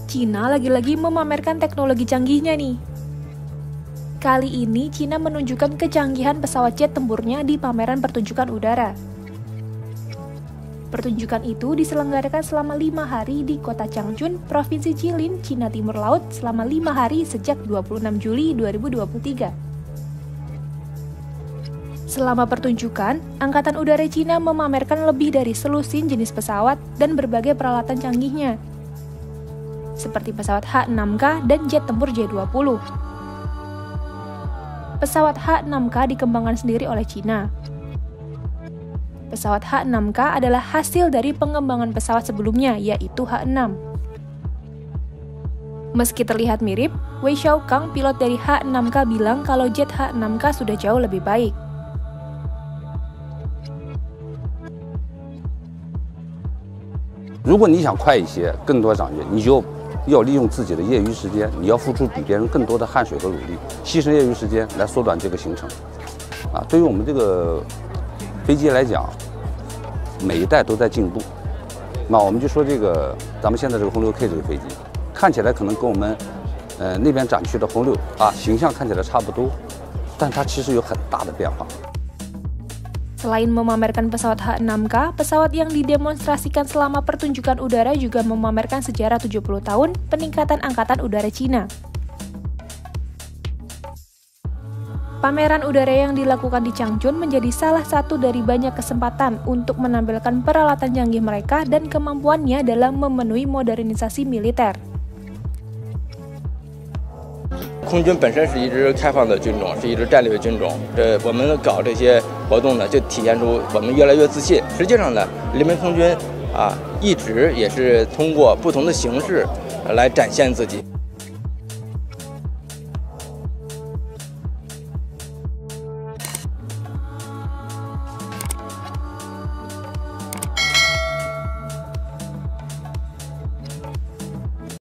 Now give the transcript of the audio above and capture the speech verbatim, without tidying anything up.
Cina lagi-lagi memamerkan teknologi canggihnya nih. Kali ini Cina menunjukkan kecanggihan pesawat jet tempurnya di pameran pertunjukan udara. Pertunjukan itu diselenggarakan selama lima hari di kota Changchun, Provinsi Jilin, Cina Timur Laut selama lima hari sejak dua puluh enam Juli dua ribu dua puluh tiga. Selama pertunjukan, Angkatan Udara Cina memamerkan lebih dari selusin jenis pesawat dan berbagai peralatan canggihnya, seperti pesawat H enam K dan jet tempur J dua puluh. Pesawat H enam K dikembangkan sendiri oleh Cina. Pesawat H enam K adalah hasil dari pengembangan pesawat sebelumnya, yaitu H enam. Meski terlihat mirip, Wei Xiaokang, pilot dari H enam K bilang kalau jet H enam K sudah jauh lebih baik. 如果你想快一些，更多涨跃，你就要利用自己的业余时间，你要付出比别人更多的汗水和努力，牺牲业余时间来缩短这个行程。啊，对于我们这个飞机来讲，每一代都在进步。那我们就说这个咱们现在这个轰六 K 这个飞机，看起来可能跟我们呃那边展区的轰六啊形象看起来差不多，但它其实有很大的变化。 Selain memamerkan pesawat H enam K, pesawat yang didemonstrasikan selama pertunjukan udara juga memamerkan sejarah tujuh puluh tahun peningkatan Angkatan Udara Cina. Pameran udara yang dilakukan di Changchun menjadi salah satu dari banyak kesempatan untuk menampilkan peralatan canggih mereka dan kemampuannya dalam memenuhi modernisasi militer. 空军本身是一支开放的军种，是一支战略军种。呃，我们搞这些活动呢，就体现出我们越来越自信。实际上呢，人民空军啊，一直也是通过不同的形式来展现自己。